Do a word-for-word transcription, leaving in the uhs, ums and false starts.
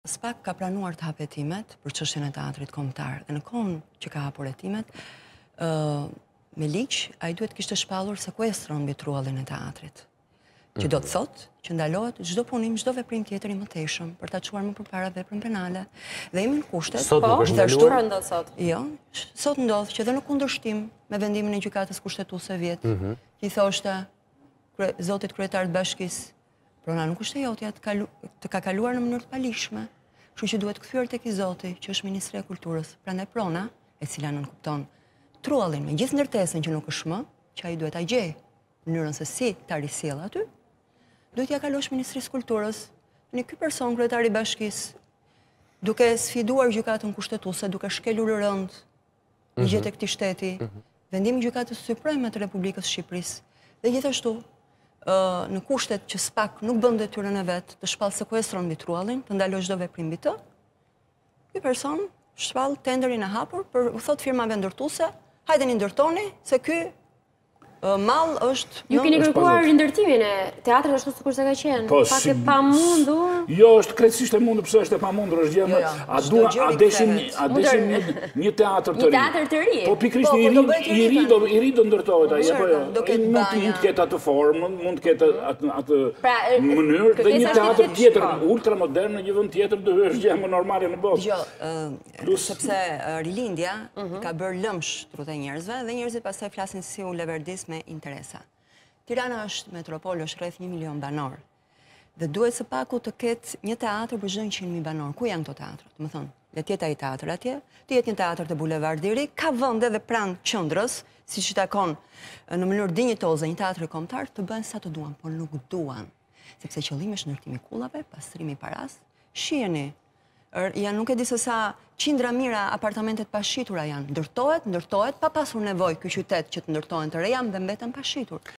SPAK ka pranuar të hapë hetimet për çështjen e teatrit kombëtar. Dhe në kohën që ka hapur hetimet, ë me ligj ai duhet kishte shpallur sekuestron mbi truallin e teatrit. Që do të thotë që ndalohet çdo punim, çdo veprim tjetër i mëtejshëm për ta çuar më përpara veprën penale. Dhe jemi në kushtet. Sot nuk është ndaluar ndodh sot. Jo, sot ndodh që dhe në kundërshtim me vendimin e gjykatës kushtetuese vjet, që i thoshte zotit kryetar të bashkisë, prona nuk është e jotja, të ka kaluar në mënyrë të palishme. Kështu që duhet kthyer tek i zoti, që është Ministri i Kulturës. Prandaj prona, e cila nënkupton truallin me gjithë ndërtesën që nuk është më, që ai duhet ta gjejë mënyrën se si ta risjell aty, duhet ja kalosh Ministrisë Kulturës. Në ky person kryetari i bashkisë, duke sfiduar gjykatën kushtetuese, duke shkelur rënd ligjet e këtij shteti, vendimi i gjykatës supreme të Republikës së Shqipërisë, dhe gjithashtu në kushtet që SPAK nuk bën detyrën e vet të shpall sekuestron mbi truallin, të ndalojë çdo veprim mbi të, ky person shpall tenderin e hapur për u thot firmave ndërtuese, hajdeni ndërtoni se ky mall është... Ju keni kërkuar rindërtimin e teatrit ashtu sikur se ka qenë, pak e pamundur. Jo, është krejtësisht e mundur, pse është e pamundur, është gjë më... A dua, a deshin një teatr të ri. Një teatr të ri. Po pikërisht i ri, i ri do i ri do ndërtohet ai, apo jo? Mund të ketë atë formë, mund të ketë atë mënyrë, dhe një teatr tjetër ultramodern në një vend tjetër do është gjë më normale në botë. Jo, sepse rilindja ka bërë lëmsh trut e njerëzve dhe njerëzit pastaj flasin si u leverdis me interesa. Tirana është metropol, është rreth një milion banor. Dhe duhet së paku të ketë një teatr për çdo njëqind mijë banor. Ku janë këto teatra? Do të thonë, le të jetë ai teatr atje, të jetë një teatr te bulevardi i ri, ka vende dhe pranë qendrës, siç i takon në mënyrë dinjitoze një teatri kombëtar, të bëjnë sa të duan, por nuk duan. Sepse qëllimi është ndërtimi i kullave, pastrimi i paras. Shiheni, janë nuk e di se sa qindra mira apartamentet pashitura janë. Ndërtohet, ndërtohet, pa pasur nevojë ky qytet që të ndërtohen të reja dhe mbeten pashitur.